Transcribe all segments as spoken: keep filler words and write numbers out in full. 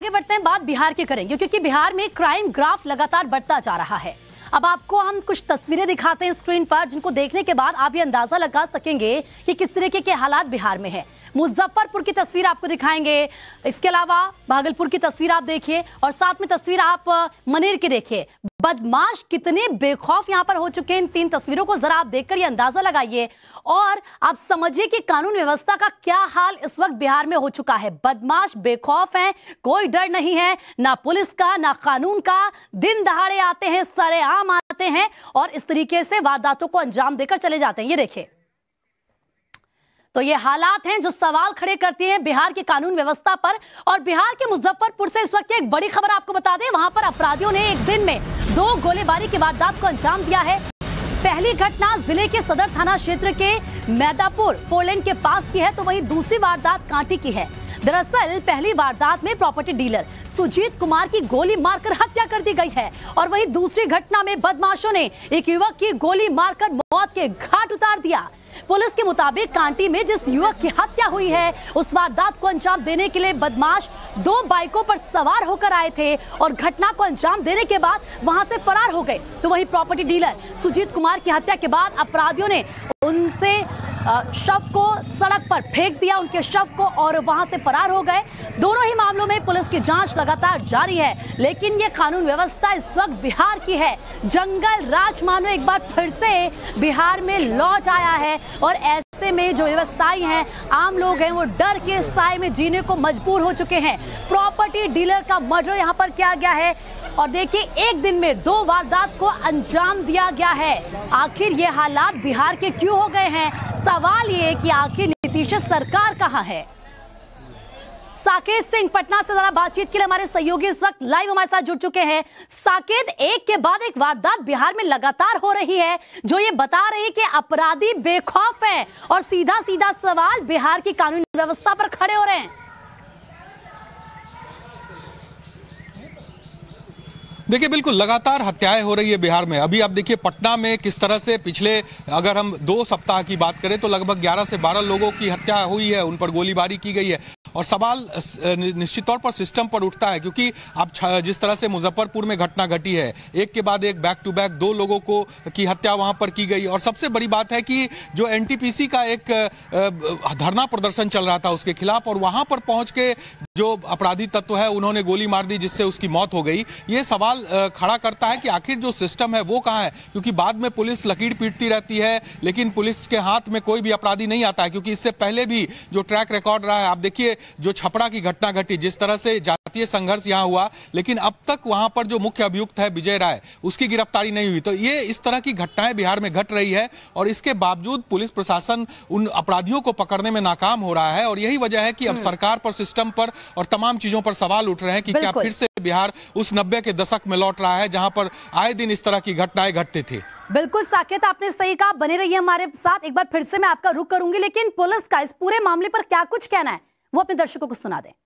आगे बढ़ते हैं, बात बिहार की करेंगे क्योंकि बिहार में क्राइम ग्राफ लगातार बढ़ता जा रहा है। अब आपको हम कुछ तस्वीरें दिखाते हैं स्क्रीन पर, जिनको देखने के बाद आप ये अंदाजा लगा सकेंगे कि किस तरीके के हालात बिहार में है। मुजफ्फरपुर की तस्वीर आपको दिखाएंगे, इसके अलावा भागलपुर की तस्वीर आप देखिए और साथ में तस्वीर आप मनेर की देखिए। बदमाश कितने बेखौफ यहाँ पर हो चुके हैं, इन तीन तस्वीरों को जरा आप देखकर ये अंदाजा लगाइए और आप समझिए कि कानून व्यवस्था का क्या हाल इस वक्त बिहार में हो चुका है। बदमाश बेखौफ हैं, कोई डर नहीं है, ना पुलिस का ना कानून का। दिन दहाड़े आते हैं, सरेआम आते हैं और इस तरीके से वारदातों को अंजाम देकर चले जाते हैं। ये देखिए, तो ये हालात हैं जो सवाल खड़े करती हैं बिहार की कानून व्यवस्था पर। और बिहार के मुजफ्फरपुर से इस वक्त एक बड़ी खबर आपको बता दें, वहां पर अपराधियों ने एक दिन में दो गोलीबारी की वारदात को अंजाम दिया है। पहली घटना जिले के सदर थाना क्षेत्र के मैदापुर फोरलेन के पास की है, तो वहीं दूसरी वारदात कांटी की है। दरअसल पहली वारदात में प्रॉपर्टी डीलर सुजीत कुमार की गोली मारकर हत्या कर दी गई है और वहीं दूसरी घटना में बदमाशों ने एक युवक की गोली मारकर मौत के घाट उतार दिया। पुलिस के मुताबिक कांटी में जिस युवक की हत्या हुई है, उस वारदात को अंजाम देने के लिए बदमाश दो बाइकों पर सवार होकर आए थे और घटना को अंजाम देने के बाद वहां से फरार हो गए। तो वहीं प्रॉपर्टी डीलर सुजीत कुमार की हत्या के बाद अपराधियों ने उनसे शव को सड़क पर फेंक दिया, उनके शव को, और वहां से फरार हो गए। दोनों ही मामलों में पुलिस की जांच लगातार जारी है, लेकिन ये कानून व्यवस्था इस वक्त बिहार की है। जंगल राज मानो एक बार फिर से बिहार में लौट आया है और ऐसे में जो व्यवसायी हैं, आम लोग हैं, वो डर के साए में जीने को मजबूर हो चुके हैं। प्रॉपर्टी डीलर का मर्डर यहाँ पर किया गया है और देखिए एक दिन में दो वारदात को अंजाम दिया गया है। आखिर ये हालात बिहार के क्यों हो गए हैं? सवाल ये कि आखिर नीतीश सरकार कहां है? साकेत सिंह पटना से जरा बातचीत के लिए हमारे सहयोगी इस वक्त लाइव हमारे साथ जुड़ चुके हैं। साकेत, एक के बाद एक वारदात बिहार में लगातार हो रही है जो ये बता रही है कि अपराधी बेखौफ हैं और सीधा सीधा सवाल बिहार की कानून व्यवस्था पर खड़े हो रहे हैं। देखिए, बिल्कुल लगातार हत्याएं हो रही है बिहार में। अभी आप देखिए पटना में किस तरह से पिछले अगर हम दो सप्ताह की बात करें तो लगभग ग्यारह से बारह लोगों की हत्या हुई है, उन पर गोलीबारी की गई है। और सवाल निश्चित तौर पर सिस्टम पर उठता है क्योंकि आप जिस तरह से मुजफ्फरपुर में घटना घटी है, एक के बाद एक बैक टू बैक दो लोगों को की हत्या वहां पर की गई। और सबसे बड़ी बात है कि जो एनटीपीसी का एक धरना प्रदर्शन चल रहा था उसके खिलाफ, और वहां पर पहुंच के जो अपराधी तत्व है उन्होंने गोली मार दी जिससे उसकी मौत हो गई। ये सवाल खड़ा करता है कि आखिर जो सिस्टम है वो कहां है, क्योंकि बाद में पुलिस लकीर पीटती रहती है लेकिन पुलिस के हाथ में कोई भी अपराधी नहीं आता है। क्योंकि इससे पहले भी जो ट्रैक रिकॉर्ड रहा है, आप देखिए जो छपरा की घटना घटी, जिस तरह से जातीय संघर्ष यहां हुआ, लेकिन अब तक वहां पर जो मुख्य अभियुक्त है विजय राय, उसकी गिरफ्तारी नहीं हुई। तो ये इस तरह की घटनाएं बिहार में घट रही है और इसके बावजूद पुलिस प्रशासन उन अपराधियों को पकड़ने में नाकाम हो रहा है। और यही वजह है कि अब सरकार पर, सिस्टम पर और तमाम चीजों पर सवाल उठ रहे हैं कि क्या फिर से बिहार उस नब्बे के दशक में लौट रहा है जहां पर आए दिन इस तरह की घटनाएं घटती थी। बिल्कुल साकेत, आपने सही कहा, बने रहिए हमारे साथ। एक बार फिर से मैं आपका रुख करूंगी, लेकिन पुलिस का इस पूरे मामले पर क्या कुछ कहना है वो अपने दर्शकों को सुना दें।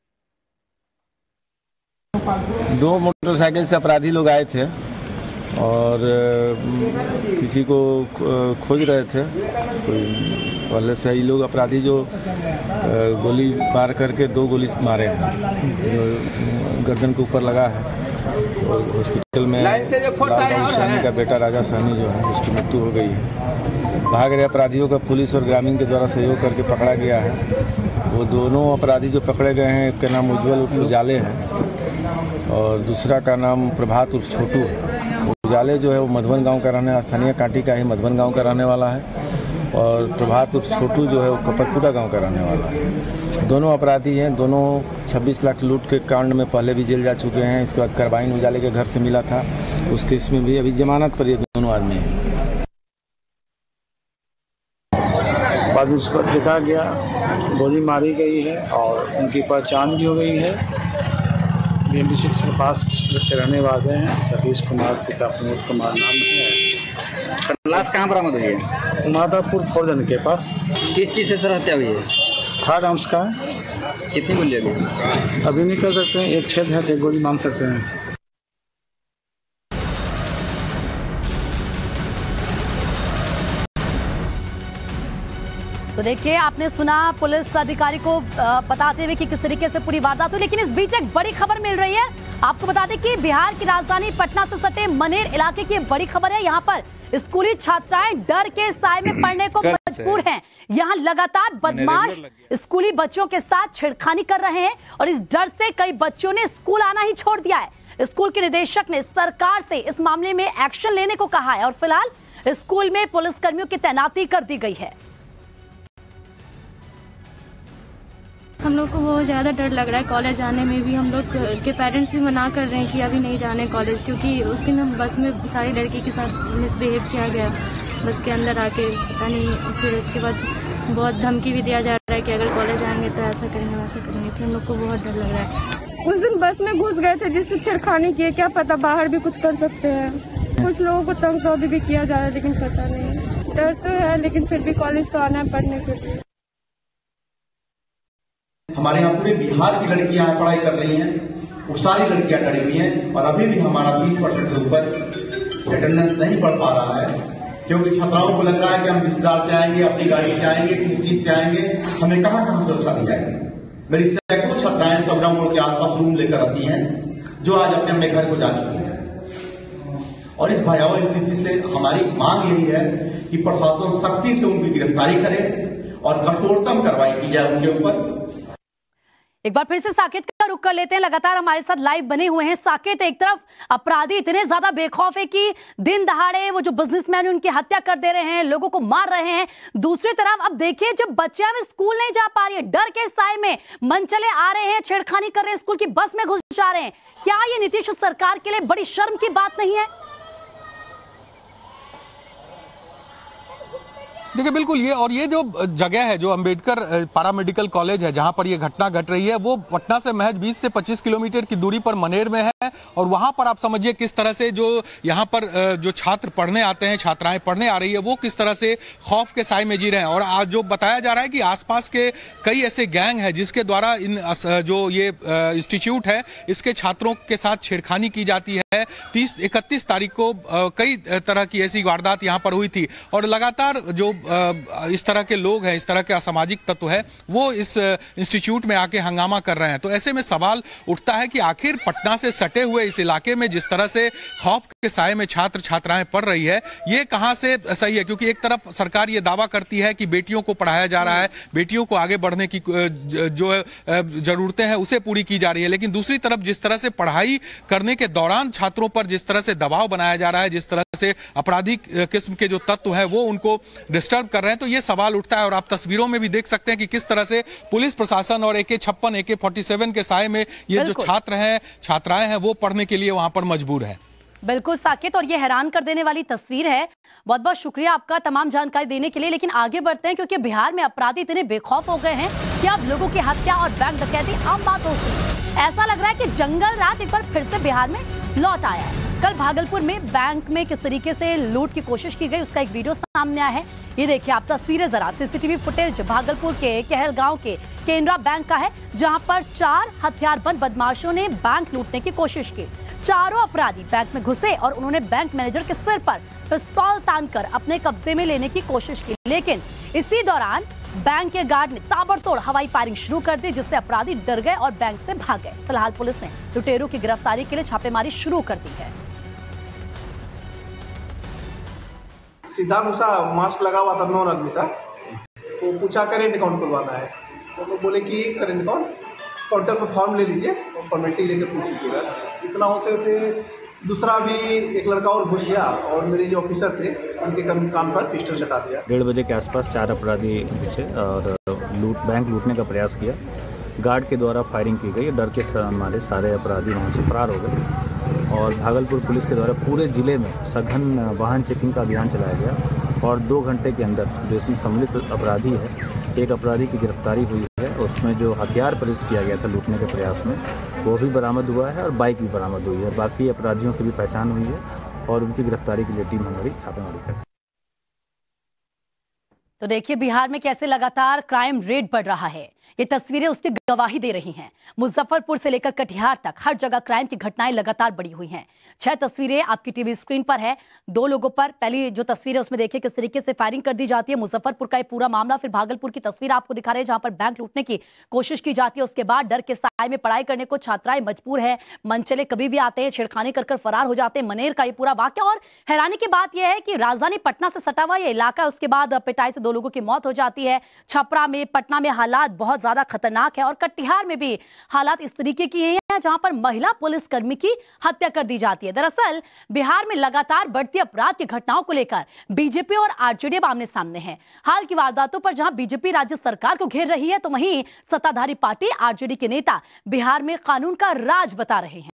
दो मोटरसाइकिल से अपराधी लोग आए थे और किसी को खोज रहे थे। कोई पहले से ही लोग अपराधी जो गोली मार करके दो गोली मारे हैं, जो गर्दन के ऊपर लगा है। और हॉस्पिटल में साहनी का बेटा राजा साहनी जो है उसकी मृत्यु हो गई है। भाग रहे अपराधियों का पुलिस और ग्रामीण के द्वारा सहयोग करके पकड़ा गया है। वो दोनों अपराधी जो पकड़े गए हैं, एक का नाम उज्जवल उर्फ उजाले है और दूसरा का नाम प्रभात उर्फ छोटू है। उजाले जो है वो मधुबन गांव का रहने, स्थानीय कांटी का ही मधुबन गांव का रहने वाला है और प्रभात उर्फ छोटू जो है वो कपतपुरा गांव का रहने वाला है। दोनों अपराधी हैं। दोनों छब्बीस लाख लूट के कांड में पहले भी जेल जा चुके हैं। इसके बाद कार्बाइन उजाले के घर से मिला था, उस केस में भी अभी जमानत पर ये दोनों आदमी हैं। बाद उस पर देखा गया, गोली मारी गई है और उनकी पहचान भी हो गई है। बी एम डी सिक्स के पास के रहने वाले हैं। सतीश कुमार, पिता प्रमोद कुमार नाम है। लाश कहाँ बरामद हुई है? माधापुर फोरलेन के पास। किस चीज़ से सर हत्या हुई है? थर्ड आर्म्स का है। कितनी गोली लगी? अभी नहीं कर सकते हैं, एक छेद है तो एक गोली मांग सकते हैं। तो तो देखिए, आपने सुना पुलिस अधिकारी को बताते हुए कि किस तरीके से पूरी वारदात हुई, लेकिन इस बीच एक बड़ी खबर मिल रही है। आपको बता दें कि बिहार की राजधानी पटना से सटे मनेर इलाके की बड़ी खबर है। यहाँ पर स्कूली छात्राएं डर के साए में पढ़ने को मजबूर हैं। यहाँ लगातार बदमाश स्कूली बच्चों के साथ छेड़खानी कर रहे हैं और इस डर से कई बच्चों ने स्कूल आना ही छोड़ दिया है। स्कूल के निदेशक ने सरकार से इस मामले में एक्शन लेने को कहा है और फिलहाल स्कूल में पुलिसकर्मियों की तैनाती कर दी गई है। हम लोग को बहुत ज़्यादा डर लग रहा है। कॉलेज आने में भी हम लोग के पेरेंट्स भी मना कर रहे हैं कि अभी नहीं जाने कॉलेज, क्योंकि उस दिन हम बस में सारी लड़की के साथ मिसबिहेव किया गया बस के अंदर आके, पता नहीं। फिर उसके बाद बहुत धमकी भी दिया जा रहा है कि अगर कॉलेज आएंगे तो ऐसा करेंगे वैसा करेंगे, इसलिए हम लोग को बहुत डर लग रहा है। उस दिन बस में घुस गए थे जिससे छेड़खानी किए, क्या पता बाहर भी कुछ कर सकते हैं। कुछ लोगों को तंग तो भी किया जा रहा है, लेकिन पता नहीं। डर तो है, लेकिन फिर भी कॉलेज तो आना है पढ़ने के लिए। हमारे यहाँ पूरे बिहार की लड़कियां पढ़ाई कर रही हैं, वो सारी लड़कियां डरी हुई हैं और अभी भी हमारा बीस परसेंट से ऊपर अटेंडेंस नहीं बढ़ पा रहा है, क्योंकि छात्राओं को लग रहा है कि हम रिश्तेदार से आएंगे, अपनी गाड़ी से आएंगे, किसी चीज से आएंगे, हमें कहाँ कहाँ सुरक्षा दी जाएगी। मेरी सैकड़ों छात्राएं सबरा मोड़ के आसपास रूम लेकर आती हैं, जो आज अपने अपने घर को जा चुकी हैं। और इस भयावह स्थिति से हमारी मांग यही है कि प्रशासन सख्ती से उनकी गिरफ्तारी करे और कठोरतम कार्रवाई की जाए उनके ऊपर। एक बार फिर से साकेत का रुख कर लेते हैं। लगातार हमारे साथ लाइव बने हुए हैं साकेत। एक तरफ अपराधी इतने ज्यादा बेखौफ है कि दिन दहाड़े वो जो बिजनेसमैन उनकी हत्या कर दे रहे हैं, लोगों को मार रहे हैं। दूसरी तरफ अब देखिए, जब बच्चियां भी स्कूल नहीं जा पा रही है, डर के साए में मनचले आ रहे हैं, छेड़खानी कर रहे हैं, स्कूल की बस में घुस जा रहे हैं। क्या ये नीतीश सरकार के लिए बड़ी शर्म की बात नहीं है? देखिए, बिल्कुल ये और ये जो जगह है, जो अंबेडकर पैरामेडिकल कॉलेज है जहां पर ये घटना घट रही है, वो पटना से महज बीस से पच्चीस किलोमीटर की दूरी पर मनेर में है। और वहां पर आप समझिए किस तरह से जो यहां पर जो छात्र पढ़ने आते हैं, छात्राएं पढ़ने आ रही है, वो किस तरह से खौफ के साए में जी रहे हैं। और आज जो बताया जा रहा है कि आसपास के कई ऐसे गैंग हैं जिसके द्वारा इन जो ये इंस्टीट्यूट है इसके छात्रों के साथ छेड़खानी की जाती है। तीस इकतीस तारीख को कई तरह की ऐसी वारदात यहाँ पर हुई थी और लगातार जो इस तरह के लोग हैं, इस तरह के असामाजिक तत्व है, वो इस इंस्टीट्यूट में आके हंगामा कर रहे हैं। तो ऐसे में सवाल उठता है कि आखिर पटना से सटे हुए इस इलाके में जिस तरह से खौफ के साए में छात्र छात्राएं पढ़ रही है, ये कहां से सही है? क्योंकि एक तरफ सरकार ये दावा करती है कि बेटियों को पढ़ाया जा रहा है, बेटियों को आगे बढ़ने की जो जरूरतें हैं उसे पूरी की जा रही है, लेकिन दूसरी तरफ जिस तरह से पढ़ाई करने के दौरान छात्रों पर जिस तरह से दबाव बनाया जा रहा है, जिस तरह से अपराधी किस्म के जो तत्व हैं वो उनको डिस्टर्ब कर रहे हैं, तो ये सवाल उठता है। और आप तस्वीरों में भी देख सकते हैं कि किस तरह से पुलिस प्रशासन और ए के छप्पन ए के फोर्टी सेवन के साए में ये जो छात्र हैं, छात्राएं हैं, वो पढ़ने के लिए वहां पर मजबूर है। बिल्कुल साकेत, और ये हैरान कर देने वाली तस्वीर है। बहुत बहुत शुक्रिया आपका तमाम जानकारी देने के लिए। लेकिन आगे बढ़ते हैं, क्योंकि बिहार में अपराधी इतने बेखौफ हो गए हैं कि अब लोगों की हत्या और बैंक डकैती आम बात हो गई। ऐसा लग रहा है कि जंगल रात एक बार फिर से बिहार में लौट आया है। कल भागलपुर में बैंक में किस तरीके से लूट की कोशिश की गई, उसका एक वीडियो सामने आया है। ये देखिए आप तस्वीरें जरा। सीसीटीवी फुटेज भागलपुर के कहलगांव के केनरा बैंक का है, जहां पर चार हथियारबंद बदमाशों ने बैंक लूटने की कोशिश की। चारों अपराधी बैंक में घुसे और उन्होंने बैंक मैनेजर के सिर पर पिस्तौल तानकर अपने कब्जे में लेने की कोशिश की, लेकिन इसी दौरान बैंक के गार्ड ने ताबड़तोड़ हवाई फायरिंग शुरू कर दी, जिससे अपराधी डर गए और बैंक से भाग गए। फिलहाल पुलिस ने लुटेरों की गिरफ्तारी के लिए छापेमारी शुरू कर दी है। सीधा घुसा, मास्क लगा हुआ था, नौ आदमी था, तो पूछा करेंट अकाउंट खुलवाना है, तो लोग बोले कि करेंट अकाउंट काउंटर पर फॉर्म ले लीजिए और फॉर्मेलिटी लेकर पूछ लीजिएगा। इतना होते होते दूसरा भी एक लड़का और घुस गया और मेरे जो ऑफिसर थे उनके कान पर पिस्टल चटा दिया। डेढ़ बजे के आसपास चार अपराधी घुसे और लूट बैंक लूटने का प्रयास किया। गार्ड के द्वारा फायरिंग की गई, डर के मारे सारे अपराधी वहाँ से फरार हो गए और भागलपुर पुलिस के द्वारा पूरे जिले में सघन वाहन चेकिंग का अभियान चलाया गया और दो घंटे के अंदर जो इसमें सम्मिलित अपराधी है, एक अपराधी की गिरफ्तारी हुई है। उसमें जो हथियार प्रयुक्त किया गया था लूटने के प्रयास में, वो भी बरामद हुआ है और बाइक भी बरामद हुई है। बाकी अपराधियों की भी पहचान हुई है और उनकी गिरफ्तारी के लिए टीम हमारी छापेमारी कर। तो देखिए बिहार में कैसे लगातार क्राइम रेट बढ़ रहा है। ये तस्वीरें उसकी गवाही दे रही हैं। मुजफ्फरपुर से लेकर कटिहार तक हर जगह क्राइम की घटनाएं लगातार बढ़ी हुई हैं। छह तस्वीरें आपकी टीवी स्क्रीन पर है। दो लोगों पर, पहली जो तस्वीर है उसमें देखिए किस तरीके से फायरिंग कर दी जाती है। मुजफ्फरपुर का ये पूरा मामला। फिर भागलपुर की तस्वीर आपको दिखा रहे हैं जहां पर बैंक लूटने की कोशिश की जाती है। उसके बाद डर के साए में पढ़ाई करने को छात्राएं मजबूर है। मनचले कभी भी आते हैं, छेड़खानी कर कर फरार हो जाते हैं। मनेर का ये पूरा वाक्य। और हैरानी की बात यह है कि राजधानी पटना से सटा हुआ ये इलाका, उसके बाद पिटाई से दो लोगों की मौत हो जाती है। छपरा में, पटना में हालात बहुत ज्यादा खतरनाक है और कटिहार में भी हालात इस तरीके की हैं जहां पर महिला पुलिसकर्मी की हत्या कर दी जाती है। दरअसल बिहार में लगातार बढ़ती अपराध की घटनाओं को लेकर बीजेपी और आरजेडी आमने सामने हैं। हाल की वारदातों पर जहां बीजेपी राज्य सरकार को घेर रही है, तो वहीं सत्ताधारी पार्टी आरजेडी के नेता बिहार में कानून का राज बता रहे हैं।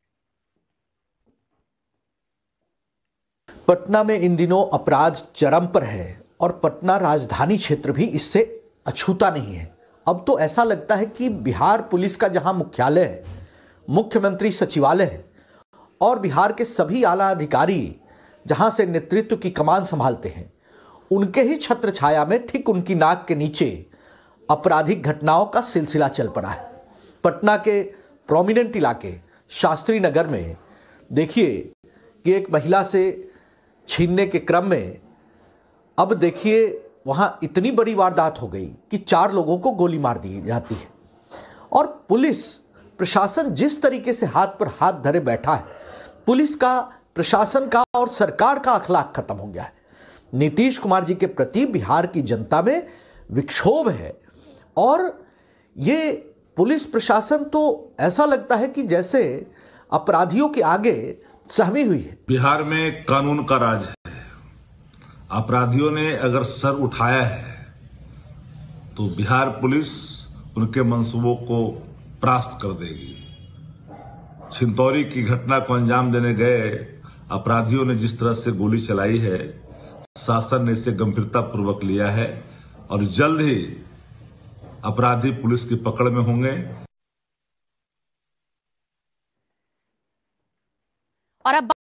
पटना में इन दिनों अपराध चरम पर है और पटना राजधानी क्षेत्र भी इससे अछूता नहीं है। अब तो ऐसा लगता है कि बिहार पुलिस का जहां मुख्यालय है, मुख्यमंत्री सचिवालय है और बिहार के सभी आला अधिकारी जहां से नेतृत्व की कमान संभालते हैं, उनके ही छत्र छाया में ठीक उनकी नाक के नीचे आपराधिक घटनाओं का सिलसिला चल पड़ा है। पटना के प्रोमिनेंट इलाके शास्त्री नगर में देखिए कि एक महिला से छीनने के क्रम में अब देखिए वहां इतनी बड़ी वारदात हो गई कि चार लोगों को गोली मार दी जाती है। और पुलिस प्रशासन जिस तरीके से हाथ पर हाथ धरे बैठा है, पुलिस का, प्रशासन का और सरकार का अखलाक खत्म हो गया है। नीतीश कुमार जी के प्रति बिहार की जनता में विक्षोभ है और ये पुलिस प्रशासन तो ऐसा लगता है कि जैसे अपराधियों के आगे सहमी हुई है। बिहार में कानून का राज है। अपराधियों ने अगर सर उठाया है तो बिहार पुलिस उनके मंसूबों को परास्त कर देगी। छिंदौरी की घटना को अंजाम देने गए अपराधियों ने जिस तरह से गोली चलाई है, शासन ने इसे गंभीरता पूर्वक लिया है और जल्द ही अपराधी पुलिस की पकड़ में होंगे। और अब